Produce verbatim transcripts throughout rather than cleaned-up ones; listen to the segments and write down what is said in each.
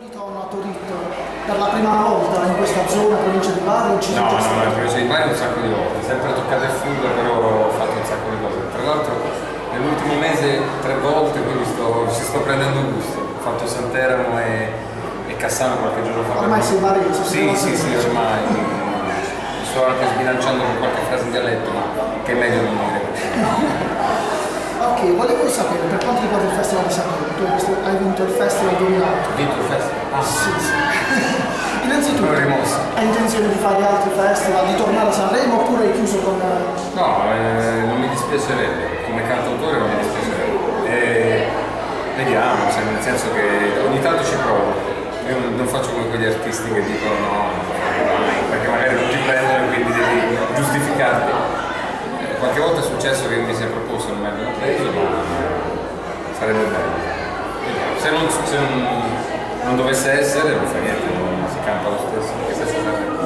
A Torino per la prima volta in questa zona, provincia di Bari? No, no, no, la provincia di Bari un sacco di volte, sempre toccate il food, però ho fatto un sacco di cose. Tra l'altro nell'ultimo mese tre volte, quindi sto, ci sto prendendo gusto. Ho fatto Santeramo e, e Cassano qualche giorno fa. Ormai sei barese? Sì, sì, sì, ormai. Mi sto anche sbilanciando con qualche frase in dialetto, ma che è meglio non dire. Ok, volevo sapere per quanto riguarda il Festival di Sanremo, tu hai vinto il Festival duemilaotto. Hai vinto il festival? Ah, sì, sì. Innanzitutto, hai intenzione di fare altri festival, di tornare a Sanremo oppure hai chiuso con... No, eh, non mi dispiacerebbe, come cantautore non mi dispiacerebbe. Eh, vediamo, cioè, nel senso che ogni tanto ci provo. Io non, non faccio come quegli artisti che dicono no, perché magari non ti prendono e quindi devi giustificarti. Eh, qualche volta è successo che mi sia proposto e non mi abbiano preso, ma sarebbe bello. Vediamo. Se non, se non, non dovesse essere, non fa niente, non si campa lo stesso, perché se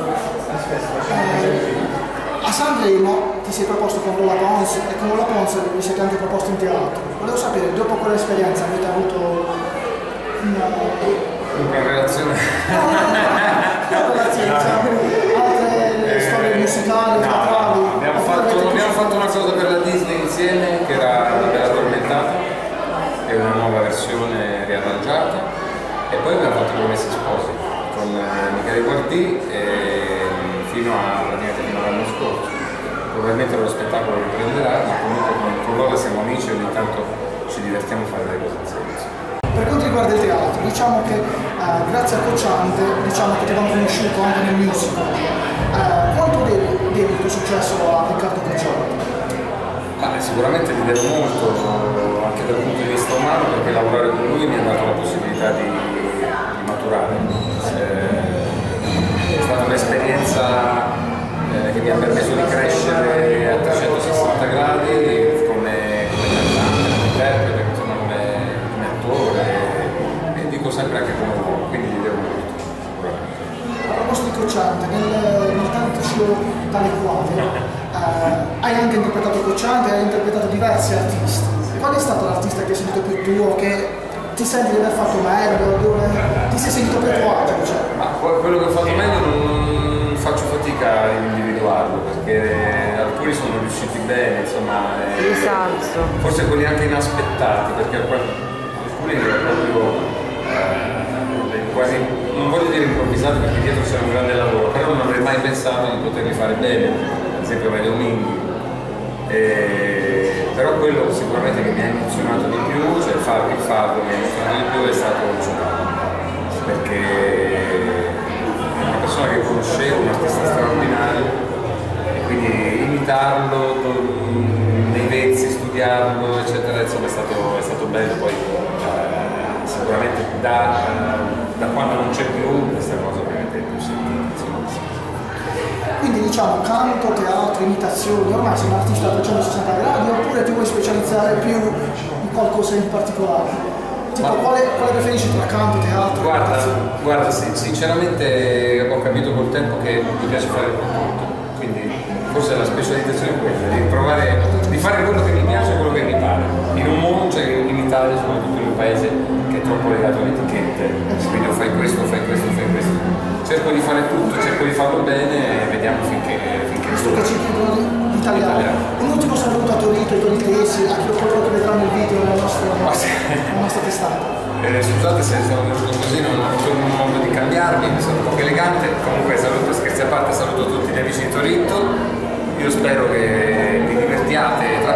eh, a Sanremo ti sei proposto con Lola Pons e con Lola Pons vi siete anche proposto in teatro. Volevo sapere, dopo quell'esperienza avete avuto una, una relazione? No, no, no, una relazione, diciamo, altre eh, storie musicali, teatrali? No, abbiamo, fatto, abbiamo fatto una cosa per la Disney insieme, che era la Bella Addormentata, è una nuova versione riarrangiata. E poi abbiamo fatto Promessi Sposi con Michele Guardì e fino a praticamente fino all'anno scorso. Probabilmente lo spettacolo riprenderà, ma comunque con, con Lola siamo amici e ogni tanto ci divertiamo a fare delle cose insieme. Per quanto riguarda il teatro, diciamo che eh, grazie a Cocciante, diciamo che ti abbiamo conosciuto anche nel musical. Eh, quanto devi, devi il tuo successo a Riccardo Cocciante? Ah, sicuramente gli devo molto, anche dal punto di vista umano, perché lavorare con lui mi ha dato la possibilità di, di maturare. Eh, è stata un'esperienza eh, che mi ha permesso di crescere a trecentosessanta gradi come, come cantante, come interprete, insomma, come, come attore e dico sempre anche come uomo, quindi gli devo molto. A proposito di Cocciante, nel, nel tanto show tale quadro, Uh, hai anche interpretato Cocciante, hai interpretato diversi artisti. Qual è stato l'artista che hai sentito più tuo, che ti senti di aver fatto meglio, dove ti sei sentito più a tuo agio? Cioè? Ma quello che ho fatto meglio non faccio fatica a individuarlo, perché alcuni sono riusciti bene, insomma. Eh, forse quelli anche inaspettati, perché alcuni erano proprio eh, quasi, non voglio dire improvvisati perché dietro c'era un grande lavoro, però non avrei mai pensato di poterli fare bene. Ad esempio Mario Minghi, eh, però quello sicuramente che mi ha emozionato di più, cioè farlo, il farlo mi ha emozionato di più è stato Giordano, perché è una persona che conoscevo, un artista straordinario, e quindi imitarlo nei vezzi, studiarlo, eccetera, insomma è stato, è stato bello. Poi eh, sicuramente da, da quando non c'è più questa cosa ovviamente è più sentita. Quindi diciamo canto, teatro, imitazioni, ormai sei un artista a trecentosessanta gradi oppure ti vuoi specializzare più in qualcosa in particolare? Tipo, quale, quale preferisci tra canto, teatro? Guarda, guarda sì, sinceramente ho capito col tempo che mi piace fare tutto, quindi forse la specializzazione è quella, di provare, di fare quello che mi piace e quello che mi pare. In un mondo, cioè in Italia, soprattutto in un paese che è troppo legato alle etichette, quindi o fai questo, fai questo, fai questo. Cerco di fare tutto, cerco di farlo bene e vediamo finché... finché Visto che ci chiedono di italiano, un ultimo saluto a Torito, ai toritesi, a chi coloro che vedranno il video nella nostra, oh, sì. nella nostra testata. Eh, scusate se sono venuto così, non ho avuto un modo di cambiarmi, sono un po' elegante, comunque saluto, scherzi a parte, saluto tutti gli amici di Torito, io spero che vi divertiate